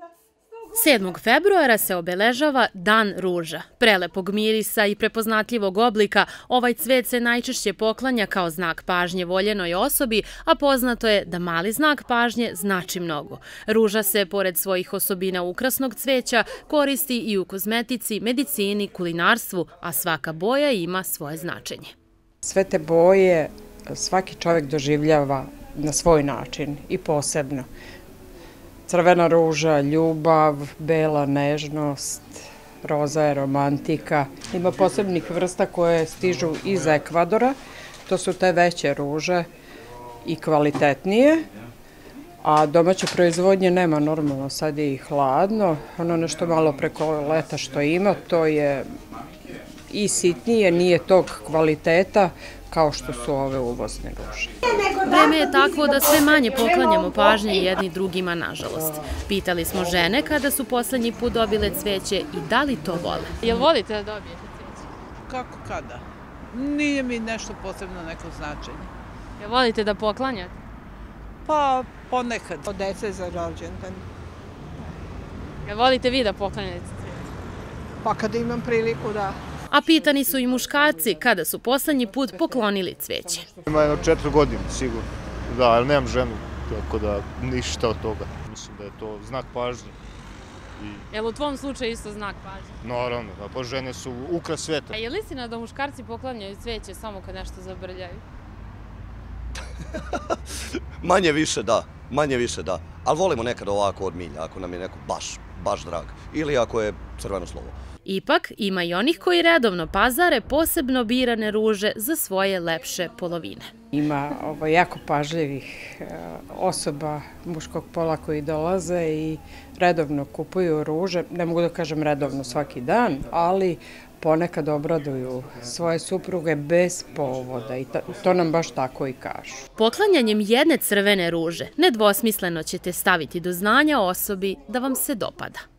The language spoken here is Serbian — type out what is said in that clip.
7. februara se obeležava Dan ruža. Prelepog mirisa i prepoznatljivog oblika, ovaj cvet se najčešće poklanja kao znak pažnje voljenoj osobi, a poznato je da mali znak pažnje znači mnogo. Ruža se, pored svojih osobina ukrasnog cveća, koristi i u kozmetici, medicini, kulinarstvu, a svaka boja ima svoje značenje. Sve te boje svaki čovjek doživljava na svoj način i posebno. Crvena ruža, ljubav, bela nežnost, roza je romantika. Ima posebnih vrsta koje stižu iz Ekvadora, to su te veće ruže i kvalitetnije, a domaće proizvodnje nema, normalno, sad je i hladno. Ono nešto malo preko leta što ima, to je i sitnije, nije tog kvaliteta kao što su ove uvozne ruže. Vreme je takvo da sve manje poklanjamo pažnje jedni drugima, nažalost. Pitali smo žene kada su poslednji put dobile cveće i da li to vole. Jel volite da dobijete cveće? Kako kada? Nije mi nešto posebno neko značenje. Jel volite da poklanjate? Pa ponekad. Od dece za rođendan. Jel volite vi da poklanjate cveće? Pa kada imam priliku, da. A pitani su i muškarci kada su poslednji put poklonili cveće. Ima jedno 4 godine, sigurno. Da, ali nemam ženu, tako da ništa od toga. Mislim da je to znak pažnje. Jel u tvom slučaju isto znak pažnje? Naravno, pa žene su ukras sveta. A je li istina da muškarci poklanjaju cveće samo kad nešto zabrljaju? Manje više da. Ali volimo nekad ovako od milja, ako nam je neko baš drag. Ili ako je crveno slovo. Ipak, ima i onih koji redovno pazare posebno birane ruže za svoje lepše polovine. Ima jako pažljivih osoba muškog pola koji dolaze i redovno kupuju ruže. Ne mogu da kažem redovno svaki dan, ali ponekad obraduju svoje supruge bez povoda i to nam baš tako i kažu. Poklanjanjem jedne crvene ruže nedvosmisleno ćete staviti do znanja osobi da vam se dopada.